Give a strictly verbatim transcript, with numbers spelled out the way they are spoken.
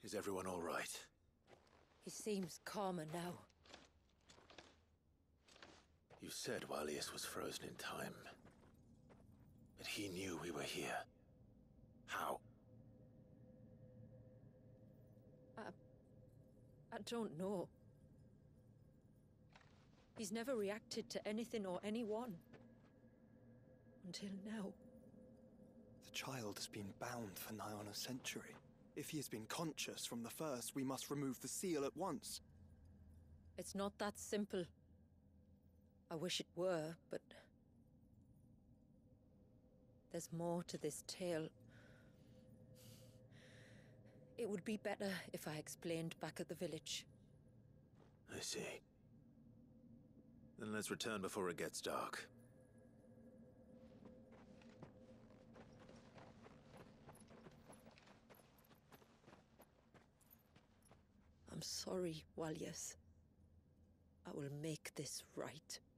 Is everyone all right? He seems calmer now. You said Walius was frozen in time. But he knew we were here. How? I... I don't know. He's never reacted to anything or anyone. Until now. The child has been bound for nigh on a century. If he has been conscious from the first, we must remove the seal at once. It's not that simple. I wish it were, but... there's more to this tale. It would be better if I explained back at the village. I see. Then let's return before it gets dark. I'm sorry, Walius. I will make this right.